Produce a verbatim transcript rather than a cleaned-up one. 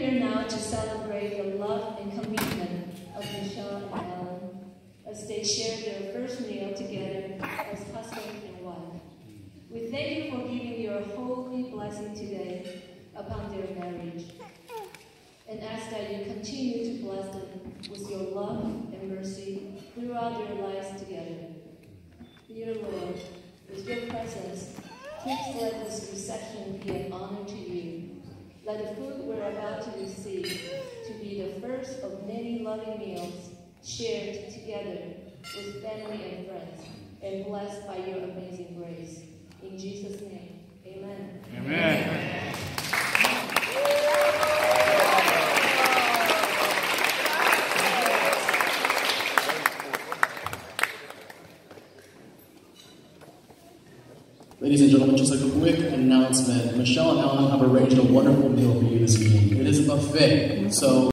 Here now to celebrate the love and commitment of Michelle and Alan as they share their first meal together as husband and wife. We thank you for giving your holy blessing today upon their marriage, and ask that you continue to bless them with your love and mercy throughout their lives together. Dear Lord, with your presence, please let this reception be an honor to you. Let the food we're about to receive to be the first of many loving meals shared together with family and friends, and blessed by your amazing grace. In Jesus' name, amen. Amen. Amen. Ladies and gentlemen, just a quick announcement. Michelle and Alan have arranged a wonderful meal for you this evening. It is a buffet, so